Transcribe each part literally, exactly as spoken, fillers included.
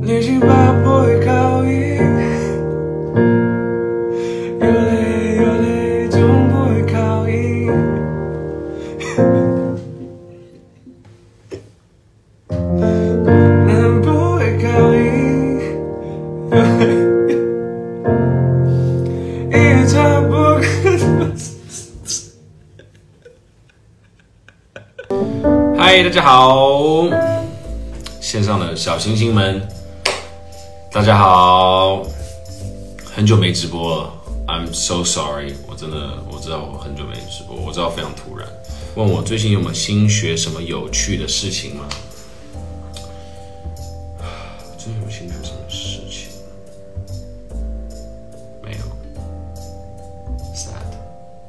旅行吧不会靠赢，有泪有泪总不会靠赢，难不会靠赢，因为它不可能。 嗨，大家好，线上的小星星们，大家好，很久没直播了 ，I'm so sorry， 我真的我知道我很久没直播，我知道非常突然。问我最近有没有新学什么有趣的事情吗？最近有新学什么事情？没有 ，sad。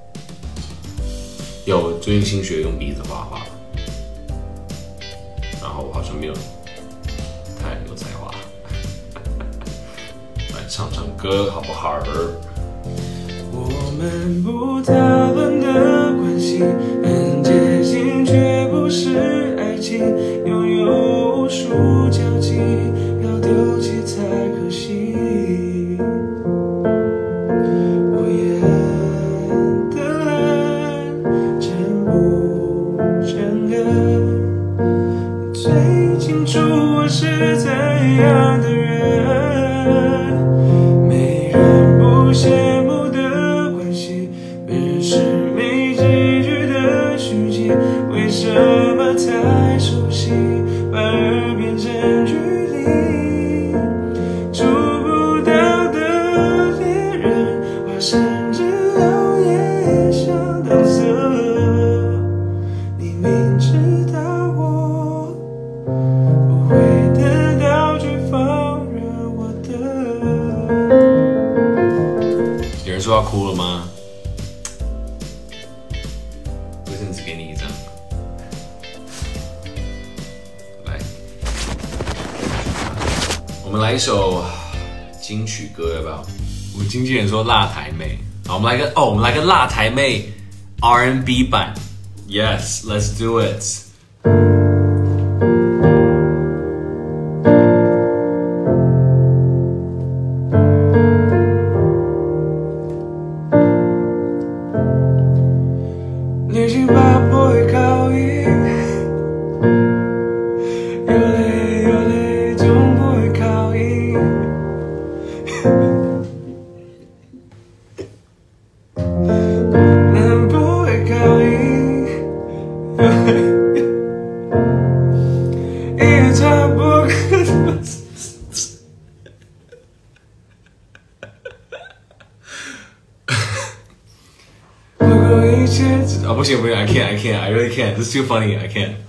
有，最近新学用鼻子画画。然后我好像没有太有才华，来唱唱歌好不好？ 我们不讨论的关系，很接近却不是爱情，拥有无数交集，要丢弃才可惜。我演得很真不真的。最清楚我是怎样的人，没人不羡慕的关系，别人是没结局的续集，为什么太熟悉反而变成距离？触不到的恋人，化身只流也想搪塞，你明知道我不会等到去放任我的。 有人说要哭了吗？卫生纸给你一张，来，我们来一首金曲歌，要不要？我经纪人说辣台妹，好，我们来个哦，我们来个辣台妹 R and B 版 ，Yes, let's do it。 旅行吧不会靠赢，有泪有泪总不会靠赢，难不会靠赢，因为它不可能。如果一切哦，不行不行 ，I can't I can't I really can't. This is too funny. I can't.